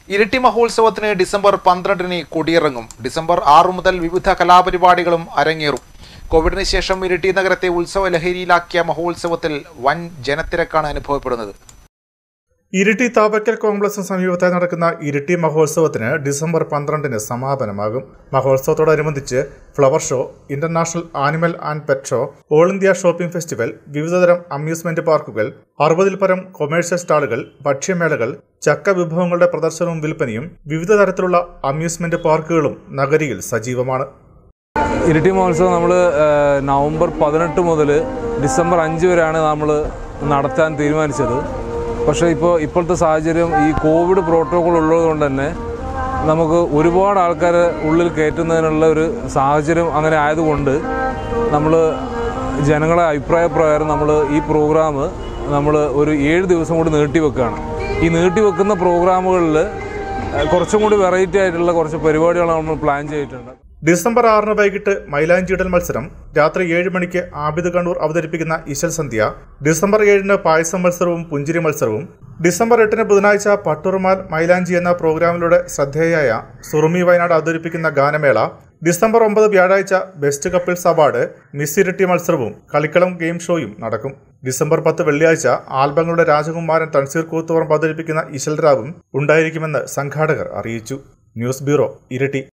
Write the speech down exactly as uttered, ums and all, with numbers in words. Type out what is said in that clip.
ഇരിട്ടി മഹോത്സവത്തിന് ഡിസംബർ പന്ത്രണ്ടിന് കൊടിയിറങ്ങും. ഡിസംബർ ആറു മുതൽ വിവിധ കലാപരിപാടികളും അരങ്ങേറും. കോവിഡിന് ശേഷം ഇരിട്ടി നഗരത്തെ ഉത്സവ ലഹരിയിലാക്കിയ മഹോത്സവത്തിൽ വൻ ജനത്തിരക്കാണ് അനുഭവപ്പെടുന്നത്. ഇരിട്ടി താപക്കൽ കോംപ്ലക്സിന് സമീപത്തായി നടക്കുന്ന ഇരിട്ടി മഹോത്സവത്തിന് ഡിസംബർ പന്ത്രണ്ടിന് സമാപനമാകും. മഹോത്സവത്തോടനുബന്ധിച്ച് flower show, international animal and pet show, all India shopping festival, വിവിധതരം അമ്യൂസ്മെന്റ് പാർക്കുകൾ, അറുപതിൽ പരം കൊമേഴ്ഷ്യൽ സ്റ്റാളുകൾ, ഭക്ഷ്യമേളകൾ, ചക്ക വിഭവങ്ങളുടെ പ്രദർശനവും വിൽപ്പനയും വിവിധ തരത്തിലുള്ള അമ്യൂസ്മെന്റ് പാർക്കുകളും നഗരിയിൽ സജീവമാണ്. ഇരിട്ടി മഹോത്സവം നമ്മൾ നവംബർ പതിനെട്ട് മുതൽ ഡിസംബർ അഞ്ച് വരെയാണ് നമ്മൾ നടത്താൻ തീരുമാനിച്ചത്. പക്ഷേ ഇപ്പോൾ ഇപ്പോഴത്തെ സാഹചര്യം ഈ കോവിഡ് പ്രോട്ടോകോൾ ഉള്ളതുകൊണ്ട് തന്നെ നമുക്ക് ഒരുപാട് ആൾക്കാരെ ഉള്ളിൽ കയറ്റുന്നതിനുള്ള ഒരു സാഹചര്യം അങ്ങനെ ആയതുകൊണ്ട് നമ്മൾ ജനങ്ങളെ അഭിപ്രായപ്രകാരം നമ്മൾ ഈ പ്രോഗ്രാം നമ്മൾ ഒരു ഏഴ് ദിവസം കൂടി നീട്ടിവെക്കുകയാണ്. ഈ നീട്ടിവെക്കുന്ന പ്രോഗ്രാമുകളിൽ കുറച്ചും കൂടി വെറൈറ്റി ആയിട്ടുള്ള കുറച്ച് പരിപാടികൾ നമ്മൾ പ്ലാൻ ചെയ്തിട്ടുണ്ട്. ഡിസംബർ ആറിന് വൈകിട്ട് മൈലാഞ്ചിയിടൽ മത്സരം, രാത്രി ഏഴ് മണിക്ക് ആബിദ് കണ്ണൂർ അവതരിപ്പിക്കുന്ന ഈശൽ സന്ധ്യ, ഡിസംബർ ഏഴിന് പായസം മത്സരവും പുഞ്ചിരി മത്സരവും, ഡിസംബർ എട്ടിന് ബുധനാഴ്ച പട്ടുറുമാൽ മൈലാഞ്ചി എന്ന പ്രോഗ്രാമിലൂടെ ശ്രദ്ധേയായ സുറുമി വയനാട് അവതരിപ്പിക്കുന്ന ഗാനമേള, ഡിസംബർ ഒമ്പത് വ്യാഴാഴ്ച best couples award, miss Iritty മത്സരവും കളിക്കളം ഗെയിം ഷോയും നടക്കും. ഡിസംബർ പത്ത് വെള്ളിയാഴ്ച ആൽബങ്ങളുടെ രാജകുമാരൻ തൻസീർ കൂത്തുപറമ്പ് അവതരിപ്പിക്കുന്ന ഇശൽ രാവും ഉണ്ടായിരിക്കുമെന്ന് സംഘാടകർ അറിയിച്ചു. News bureau, Iritty.